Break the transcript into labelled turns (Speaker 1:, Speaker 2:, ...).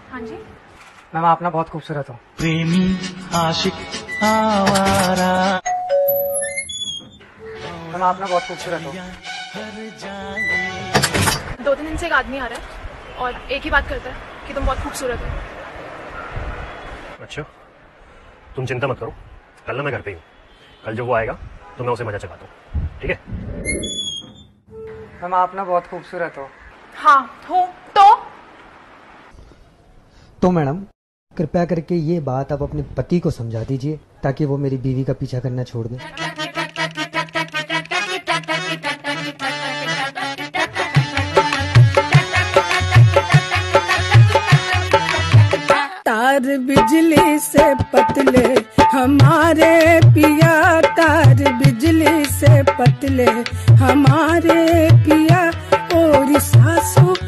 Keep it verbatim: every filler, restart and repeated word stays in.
Speaker 1: हाँ जी
Speaker 2: मैम आप ना बहुत खूबसूरत हो।
Speaker 3: प्रेमी आशिक आवारा।
Speaker 2: मैम आप ना बहुत खूबसूरत हो।
Speaker 1: दो तीन दिन से एक आदमी आ रहा है और एक ही बात करता है कि तुम बहुत खूबसूरत हो।
Speaker 4: अच्छा तुम चिंता मत करो, कल ना मैं घर पे ही हूँ। कल जब वो आएगा तो मैं उसे मजा चखाता हूँ, ठीक है?
Speaker 2: मैम आप ना बहुत खूबसूरत हो।
Speaker 1: हाँ हूँ तो
Speaker 5: तो मैडम कृपया करके ये बात आप अपने पति को समझा दीजिए ताकि वो मेरी बीवी का पीछा करना छोड़ दें।
Speaker 6: तार बिजली से पतले हमारे पिया, तार बिजली से पतले हमारे पिया, और सासू